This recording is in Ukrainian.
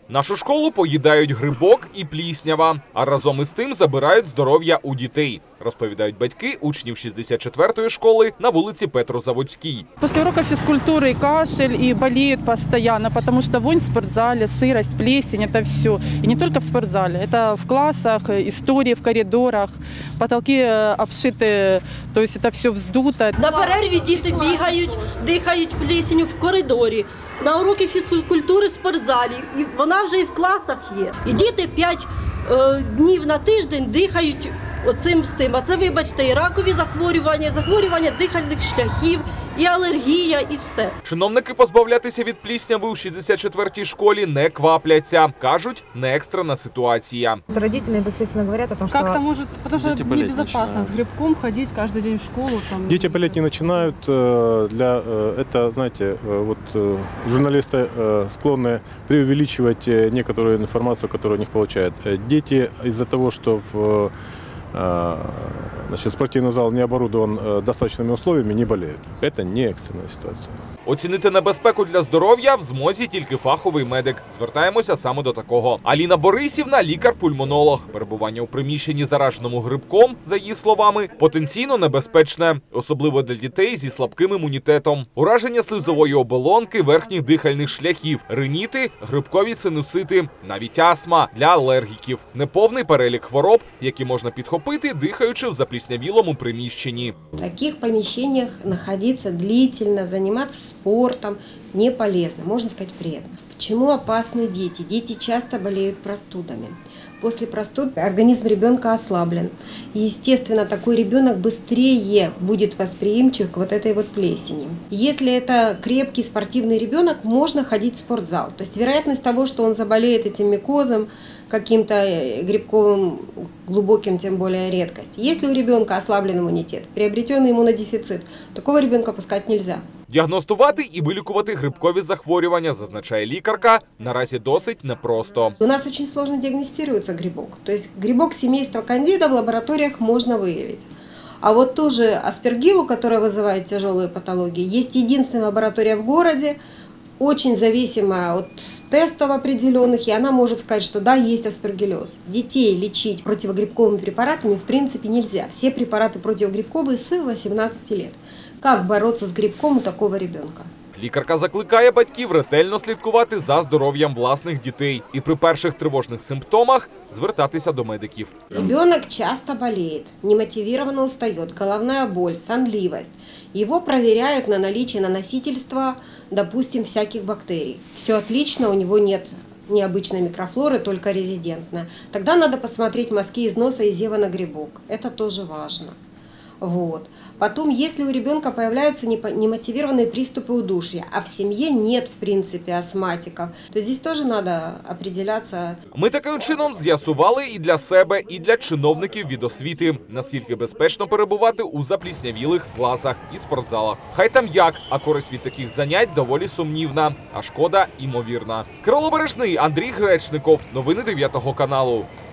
Нашу школу поїдають грибок і пліснява, а разом із тим забирають здоров'я у дітей, розповідають батьки учнів 64-ї школи на вулиці Петрозаводській. После уроков физкультуры и кашель, и болеют постоянно, потому что вонь в спортзале, сырость, плесень – это все. И не только в спортзале, это в классах, истории в коридорах, потолки обшиты, то есть это все вздуто. На перерві діти бігають, дихають плесенью в коридорі. На уроки фізкультури в спортзалі. І вона вже і в класах є. І діти 5 днів на тиждень дихають оцим всім. А це, вибачте, і ракові захворювання, захворювання дихальних шляхів, і алергія, і все. Чиновники позбавлятися від плісняви у 64-й школі не квапляться. Кажуть, не екстрена ситуація. Родители непосредственно говорят о том, что... Как-то может, потому что небезопасно с грибком ходить каждый день в школу. Там... Дети болеть не начинают. Это, знаете, вот журналисты склонны преувеличивать некоторую информацию, которую у них получают. Дети из-за того, что спортивный зал не оборудован достаточными условиями, не болеют. Это не экстренная ситуация. Оцінити небезпеку для здоров'я в змозі тільки фаховий медик. Звертаємося саме до такого. Аліна Борисівна – лікар-пульмонолог. Перебування у приміщенні, зараженому грибком, за її словами, потенційно небезпечне, особливо для дітей зі слабким імунітетом. Ураження слизової оболонки, верхніх дихальних шляхів, риніти, грибкові синусити, навіть астма для алергіків. Неповний перелік хвороб, які можна підхопити, дихаючи в запліснявілому приміщенні. В таких помещениях находиться длительно, заниматься спортом не полезно, можно сказать, вредно. Почему опасны дети? Дети часто болеют простудами. После простуд организм ребенка ослаблен. И, естественно, такой ребенок быстрее будет восприимчив к вот этой вот плесени. Если это крепкий спортивный ребенок, можно ходить в спортзал. То есть вероятность того, что он заболеет этим микозом, каким-то грибковым, глубоким, тем более редкость. Если у ребенка ослаблен иммунитет, приобретенный иммунодефицит, такого ребенка пускать нельзя. Діагностувати і вилікувати грибкові захворювання, зазначає лікарка, наразі досить непросто. У нас очень сложно диагностируется грибок. То есть грибок семейства кандида в лабораториях можно выявить. А вот ту же аспергиллу, которая вызывает тяжелые патологии, есть единственная лаборатория в городе, очень зависимая от тестов определенных, и она может сказать, что да, есть аспергиллез. Детей лечить противогрибковыми препаратами в принципе нельзя. Все препараты противогрибковые с 18 лет. Как бороться с грибком у такого ребенка? Лікарка закликає батьків ретельно слідкувати за здоров'ям власних дітей і при перших тривожних симптомах звертатися до медиків. Ребенок часто болеет, немотивированно устает, головная боль, сонливость. Его проверяют на наличие наносительства, допустим, всяких бактерий. Все отлично, у него нет необычной микрофлоры, только резидентная. Тогда надо посмотреть мазки из носа и зева на грибок. Это тоже важно. Вот. Потом, если у ребенка появляются немотивированные приступы удушья, а в семье нет, в принципе, астматиков, то здесь тоже надо определяться. Ми таким чином з'ясували і для себе, і для чиновників від освіти, наскільки безпечно перебувати у запліснявілих класах і спортзалах. Хай там як, а користь від таких занять доволі сумнівна, а шкода імовірна. Кирило Бережний, Андрій Гречников. Новини 9 каналу.